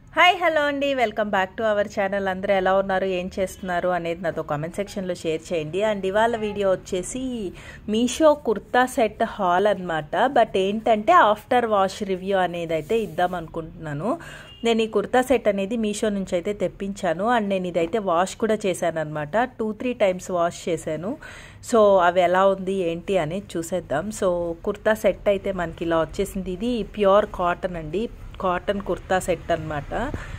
Hi hello అండి, welcome back to our channel. అందరూ ఎలా ఉన్నారు, ఏం చేస్తున్నారు అనేది నాతో కామెంట్ సెక్షన్లో షేర్ చేయండి. అండ్ ఇవాళ వీడియో వచ్చేసి మీషో కుర్తా సెట్ హాల్ అనమాట. బట్ ఏంటంటే ఆఫ్టర్ వాష్ రివ్యూ అనేది అయితే ఇద్దాం అనుకుంటున్నాను. నేను ఈ కుర్తా సెట్ అనేది మీషో నుంచి అయితే తెప్పించాను. అండ్ నేను ఇదైతే వాష్ కూడా చేశాను అనమాట. 2-3 టైమ్స్ వాష్ చేశాను. సో అవి ఎలా ఉంది ఏంటి అనేది చూసేద్దాం. సో కుర్తా సెట్ అయితే మనకి ఇలా వచ్చేసింది. ఇది ప్యూర్ కాటన్ అండి, కాటన్ కుర్తా సెట్ అనమాట.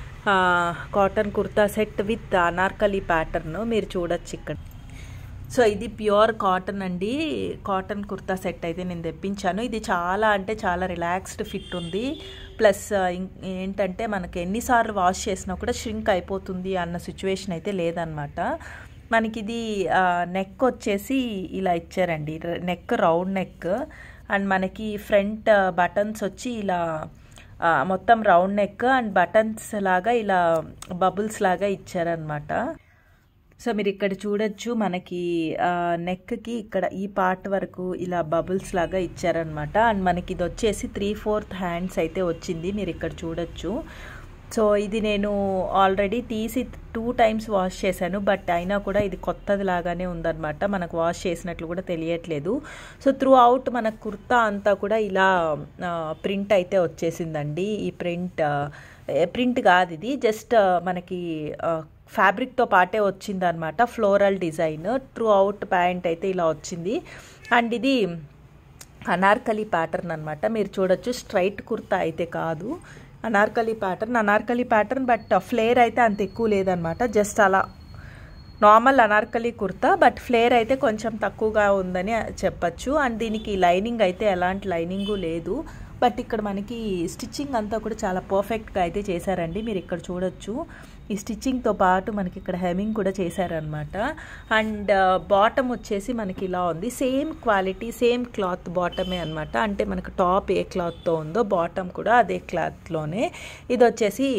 Cotton kurta set with Anarkali pattern మీరు చూడొచ్చు ఇక్కడ. సో ఇది ప్యూర్ కాటన్ అండి, కాటన్ కుర్తా సెట్ అయితే నేను తెప్పించాను. ఇది చాలా అంటే చాలా రిలాక్స్డ్ ఫిట్ ఉంది. ప్లస్ ఏంటంటే మనకి ఎన్నిసార్లు వాష్ చేసినా కూడా ష్రింక్ అయిపోతుంది అన్న సిచ్యువేషన్ అయితే లేదనమాట. మనకి ఇది నెక్ వచ్చేసి ఇలా ఇచ్చారండి, నెక్ రౌండ్ నెక్. అండ్ మనకి ఫ్రంట్ బటన్స్ వచ్చి ఇలా మొత్తం రౌండ్ నెక్ అండ్ బటన్స్ లాగా ఇలా బబుల్స్ లాగా ఇచ్చారనమాట. సో మీరు ఇక్కడ చూడొచ్చు, మనకి నెక్కి ఇక్కడ ఈ పార్ట్ వరకు ఇలా బబుల్స్ లాగా ఇచ్చారనమాట. అండ్ మనకి ఇది వచ్చేసి 3/4 హ్యాండ్స్ అయితే వచ్చింది, మీరు ఇక్కడ చూడొచ్చు. సో ఇది నేను ఆల్రెడీ తీసి 2 టైమ్స్ వాష్ చేశాను. బట్ అయినా కూడా ఇది కొత్తది లాగానే ఉందన్నమాట, మనకు వాష్ చేసినట్లు కూడా తెలియట్లేదు. సో త్రూ అవుట్ మన కుర్తా అంతా కూడా ఇలా ప్రింట్ అయితే వచ్చేసిందండి. ఈ ప్రింట్ కాదు, ఇది జస్ట్ మనకి ఫ్యాబ్రిక్తో పాటే వచ్చిందనమాట. Floral design throughout pant అయితే ఇలా వచ్చింది. అండ్ ఇది అనార్కలి ప్యాటర్న్ అనమాట, మీరు చూడొచ్చు. స్ట్రైట్ కుర్తా అయితే కాదు, అనార్కలి ప్యాటర్న్. బట్ ఫ్లేర్ అయితే అంత ఎక్కువ లేదనమాట, జస్ట్ అలా normal Anarkali kurta. But flare అయితే కొంచెం తక్కువగా ఉందని చెప్పచ్చు. అండ్ దీనికి లైనింగ్ అయితే ఎలాంటి లైనింగు లేదు. బట్ ఇక్కడ మనకి స్టిచ్చింగ్ అంతా కూడా చాలా పర్ఫెక్ట్గా అయితే చేశారండి, మీరు ఇక్కడ చూడొచ్చు. ఈ స్టిచ్చింగ్తో పాటు మనకి ఇక్కడ హెమ్మింగ్ కూడా చేశారనమాట. అండ్ బాటమ్ వచ్చేసి మనకి ఇలా ఉంది, సేమ్ క్వాలిటీ సేమ్ క్లాత్ బాటమే అనమాట. అంటే మనకు టాప్ ఏ క్లాత్తో ఉందో బాటమ్ కూడా అదే క్లాత్లోనే. ఇది వచ్చేసి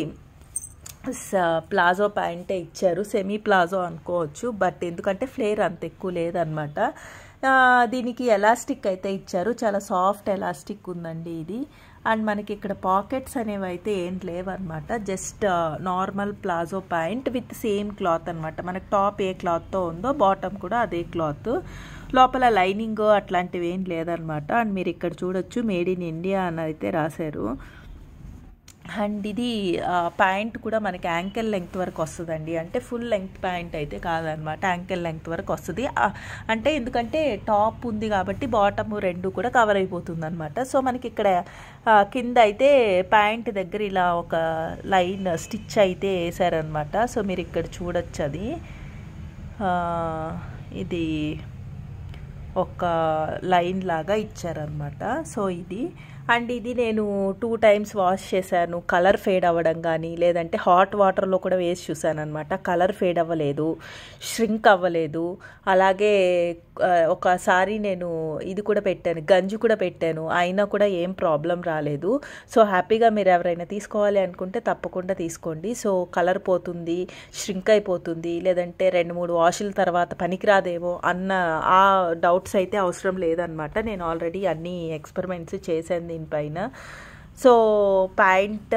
ప్లాజో ప్యాంటే ఇచ్చారు, సెమీ ప్లాజో అనుకోవచ్చు. బట్ ఎందుకంటే ఫ్లేర్ అంత ఎక్కువ లేదనమాట. దీనికి ఎలాస్టిక్ అయితే ఇచ్చారు, చాలా సాఫ్ట్ ఎలాస్టిక్ ఉందండి ఇది. అండ్ మనకి ఇక్కడ పాకెట్స్ అనేవి అయితే ఏం లేవన్నమాట, just normal palazzo pant with same cloth అనమాట. మనకి టాప్ ఏ క్లాత్తో ఉందో బాటమ్ కూడా అదే క్లాత్. లోపల లైనింగ్ అట్లాంటివి ఏం లేదనమాట. అండ్ మీరు ఇక్కడ చూడొచ్చు, మేడ్ ఇన్ ఇండియా అని అయితే రాశారు. అండ్ ఇది ప్యాంట్ కూడా మనకి యాంకిల్ లెంగ్త్ వరకు వస్తుందండి, అంటే ఫుల్ లెంగ్త్ ప్యాంట్ అయితే కాదనమాట, యాంకిల్ లెంగ్త్ వరకు వస్తుంది. అంటే ఎందుకంటే టాప్ ఉంది కాబట్టి బాటమ్ రెండు కూడా కవర్ అయిపోతుంది అనమాట. సో మనకి ఇక్కడ కింద అయితే ప్యాంట్ దగ్గర ఇలా ఒక లైన్ స్టిచ్ అయితే వేసారనమాట. సో మీరు ఇక్కడ చూడొచ్చు, అది ఇది ఒక లైన్ లాగా ఇచ్చారనమాట. సో ఇది అండ్ ఇది నేను 2 టైమ్స్ వాష్ చేశాను. కలర్ ఫేడ్ అవ్వడం కానీ, లేదంటే హాట్ వాటర్లో కూడా వేసి చూశాను అనమాట. కలర్ ఫేడ్ అవ్వలేదు, ష్రింక్ అవ్వలేదు. అలాగే ఒకసారి నేను ఇది కూడా పెట్టాను, గంజి కూడా పెట్టాను, అయినా కూడా ఏం ప్రాబ్లం రాలేదు. సో హ్యాపీగా మీరు ఎవరైనా తీసుకోవాలి అనుకుంటే తప్పకుండా తీసుకోండి. సో కలర్ పోతుంది, ష్రింక్ అయిపోతుంది, లేదంటే 2-3 వాషుల తర్వాత పనికిరాదేమో అన్న ఆ డౌట్స్ అయితే అవసరం లేదనమాట. నేను ఆల్రెడీ అన్ని ఎక్స్పెరిమెంట్స్ చేశాను దీనిపైన. So pant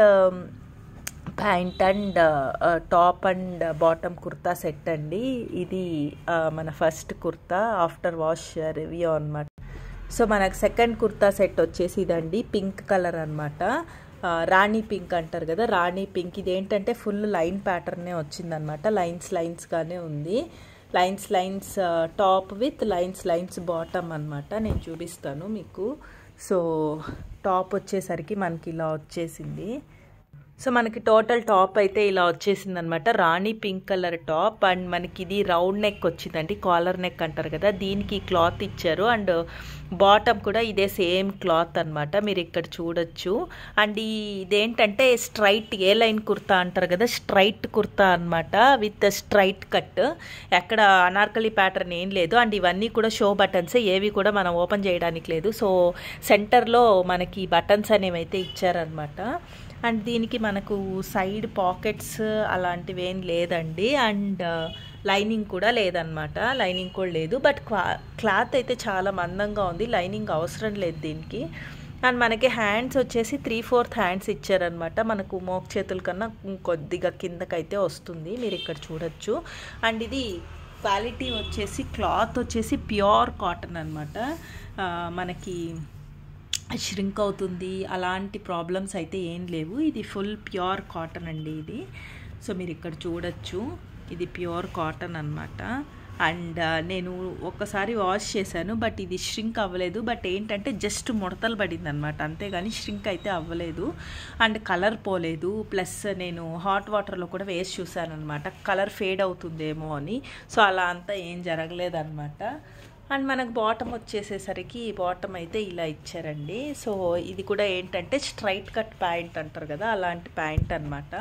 and top and bottom kurta set అండి. ఇది మన first kurta after wash review అనమాట. సో మనకు సెకండ్ కుర్తా సెట్ వచ్చేసి ఇదండి, పింక్ కలర్ అనమాట. రాణి పింక్ అంటారు కదా, రాణి పింక్. ఇది ఏంటంటే ఫుల్ లైన్ ప్యాటర్నే వచ్చిందనమాట, లైన్స్గానే ఉంది. Lines top with lines bottom అనమాట. నేను చూపిస్తాను మీకు. సో టాప్ వచ్చేసరికి మనకి ఇలా వచ్చేసింది. సో మనకి టోటల్ టాప్ అయితే ఇలా వచ్చేసింది అనమాట, rani pink colour top. And మనకి ఇది రౌండ్ నెక్ వచ్చిందండి, కాలర్ నెక్ అంటారు కదా, దీనికి క్లాత్ ఇచ్చారు. అండ్ బాటమ్ కూడా ఇదే సేమ్ క్లాత్ అనమాట, మీరు ఇక్కడ చూడొచ్చు. అండ్ ఇదేంటంటే స్ట్రైట్ ఏ లైన్ కుర్తా అంటారు కదా, స్ట్రైట్ కుర్తా అనమాట విత్ స్ట్రైట్ కట్. ఎక్కడ అనార్కలి ప్యాటర్న్ ఏం లేదు. అండ్ ఇవన్నీ కూడా షో బటన్స్, ఏవి కూడా మనం ఓపెన్ చేయడానికి లేదు. సో సెంటర్లో మనకి బటన్స్ అనేవి అయితే ఇచ్చారనమాట. అండ్ దీనికి మనకు సైడ్ పాకెట్స్ అలాంటివి ఏం లేదండి. అండ్ లైనింగ్ కూడా లేదనమాట, లైనింగ్ కూడా లేదు. బట్ క్లాత్ అయితే చాలా మందంగా ఉంది, లైనింగ్ అవసరం లేదు దీనికి. అండ్ మనకి హ్యాండ్స్ వచ్చేసి 3/4 హ్యాండ్స్ ఇచ్చారనమాట. మనకు మోక్ చేతుల కన్నా కొద్దిగా కిందకైతే వస్తుంది, మీరు ఇక్కడ చూడొచ్చు. అండ్ ఇది క్వాలిటీ వచ్చేసి క్లాత్ వచ్చేసి ప్యూర్ కాటన్ అనమాట. మనకి ష్రింక్ అవుతుంది అలాంటి ప్రాబ్లమ్స్ అయితే ఏం లేవు. ఇది ఫుల్ ప్యూర్ కాటన్ అండి ఇది. సో మీరు ఇక్కడ చూడొచ్చు, ఇది ప్యూర్ కాటన్ అనమాట. అండ్ నేను ఒక్కసారి వాష్ చేశాను, బట్ ఇది ష్రింక్ అవ్వలేదు. బట్ ఏంటంటే జస్ట్ ముడతలు పడింది అనమాట, అంతేగాని ష్రింక్ అయితే అవ్వలేదు. అండ్ కలర్ పోలేదు. ప్లస్ నేను హాట్ వాటర్లో కూడా వేసి చూశాను అనమాట, కలర్ ఫేడ్ అవుతుందేమో అని. సో అలా అంతా ఏం జరగలేదన్నమాట. అండ్ మనకు బాటమ్ వచ్చేసేసరికి బాటమ్ అయితే ఇలా ఇచ్చారండి. సో ఇది కూడా ఏంటంటే స్ట్రైట్ కట్ ప్యాంట్ అంటారు కదా, అలాంటి ప్యాంట్ అనమాట.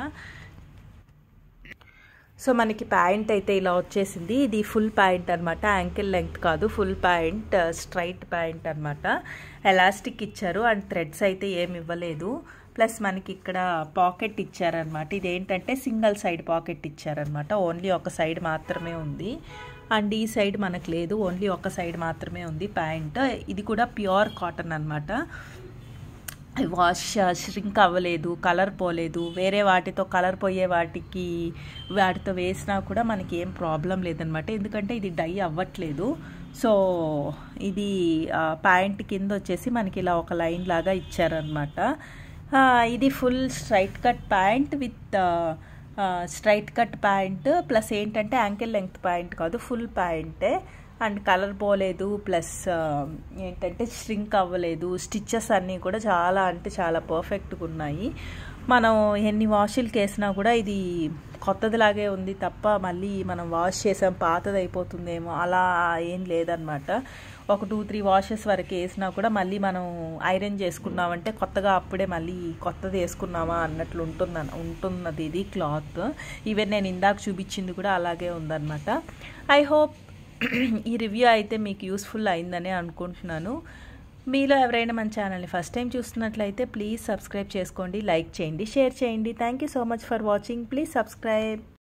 సో మనకి ప్యాంట్ అయితే ఇలా వచ్చేసింది. ఇది ఫుల్ ప్యాంట్ అనమాట, యాంకిల్ లెంగ్త్ కాదు, ఫుల్ ప్యాంట్, స్ట్రైట్ ప్యాంట్ అనమాట. ఎలాస్టిక్ ఇచ్చారు అండ్ థ్రెడ్స్ అయితే ఏమి ఇవ్వలేదు. ప్లస్ మనకి ఇక్కడ పాకెట్ ఇచ్చారనమాట. ఇదేంటంటే సింగిల్ సైడ్ పాకెట్ ఇచ్చారనమాట, ఓన్లీ ఒక సైడ్ మాత్రమే ఉంది. అండ్ ఈ సైడ్ మనకు లేదు, ఓన్లీ ఒక సైడ్ మాత్రమే ఉంది ప్యాంట్. ఇది కూడా ప్యూర్ కాటన్ అనమాట. వాష్ ష్రింక్ అవ్వలేదు, కలర్ పోలేదు. వేరే వాటితో కలర్ పోయే వాటితో వేసినా కూడా మనకి ఏం ప్రాబ్లం లేదనమాట, ఎందుకంటే ఇది డై అవ్వట్లేదు. సో ఇది ప్యాంట్ కింద వచ్చేసి మనకి ఇలా ఒక లైన్ లాగా ఇచ్చారనమాట. ఇది full straight cut pant with straight cut pant. Plus ఏంటంటే యాంకిల్ లెంగ్త్ ప్యాంట్ కాదు, ఫుల్ ప్యాంటే. అండ్ కలర్ పోలేదు, ప్లస్ ఏంటంటే ష్రింక్ అవ్వలేదు. స్టిచ్చెస్ అన్నీ కూడా చాలా అంటే చాలా పర్ఫెక్ట్గా ఉన్నాయి. మనం ఎన్ని వాషులకి వేసినా కూడా ఇది కొత్తదిలాగే ఉంది తప్ప మళ్ళీ మనం వాష్ చేసాం పాతది అయిపోతుందేమో అలా ఏం లేదనమాట. ఒక 2-3 వాషెస్ వరకు వేసినా కూడా మళ్ళీ మనం ఐరన్ చేసుకున్నామంటే కొత్తగా అప్పుడే మళ్ళీ కొత్తది వేసుకున్నామా అన్నట్లు ఉంటున్నది ఇది క్లాత్. ఈవెన్ నేను ఇందాక చూపించింది కూడా అలాగే ఉందన్నమాట. ఐ హోప్ ఈ రివ్యూ అయితే మీకు యూస్ఫుల్ అయిందని అనుకుంటున్నాను. మీలో ఎవరైనా మన ఛానల్ని ఫస్ట్ టైం చూస్తున్నట్లయితే ప్లీజ్ సబ్స్క్రైబ్ చేసుకోండి, లైక్ చేయండి, షేర్ చేయండి. Thank you so much for watching. Please subscribe.